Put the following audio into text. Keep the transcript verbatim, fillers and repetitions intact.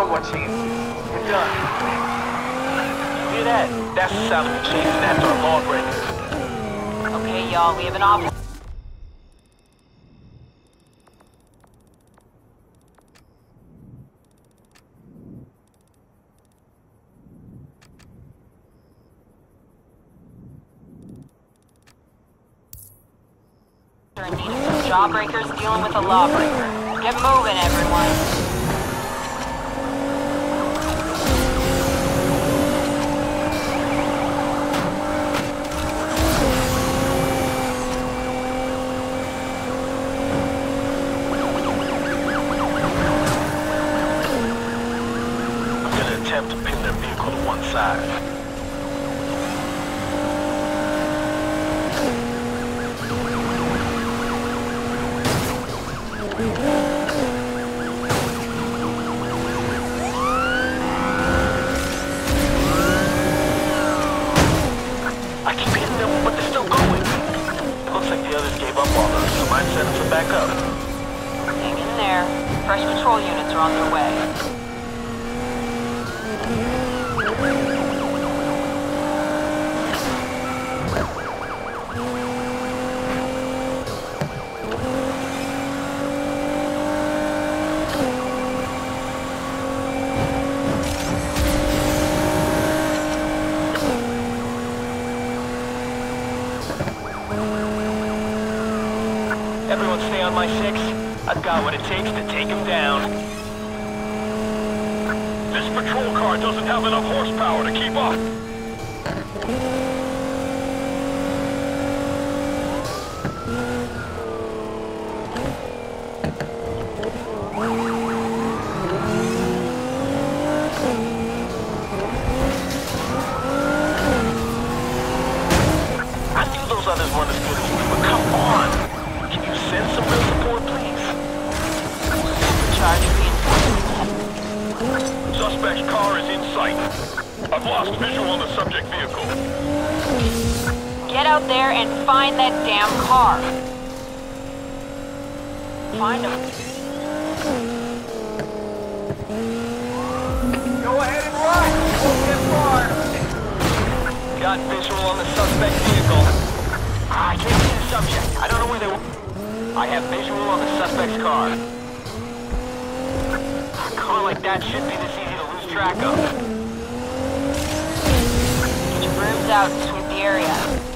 know what, Chief. We're done. You hear that? That's the sound of the chasing after a lawbreaker. Okay, y'all, we have an officer. In need of some jawbreakers dealing with a lawbreaker. Get moving, everyone. I'm gonna attempt to pin their vehicle to one side. I keep hitting them, but they're still going. It looks like the others gave up on us, so might send them back up. Hang in there. Fresh patrol units are on their way. Everyone stay on my six. I've got what it takes to take him down. This patrol car doesn't have enough horsepower to keep up. I knew those others weren't as good as me, but come on! Can you send some real support, please? Charge reinforcements. Suspect's car is in sight. I've lost visual on the subject vehicle. Get out there and find that damn car. Find him. Go ahead and run! Won't get far! Got visual on the suspect vehicle. Ah, I can't see the subject. I don't know where they were. I have visual on the suspect's car. A car like that should be this easy to lose track of. Get your brooms out and sweep the area.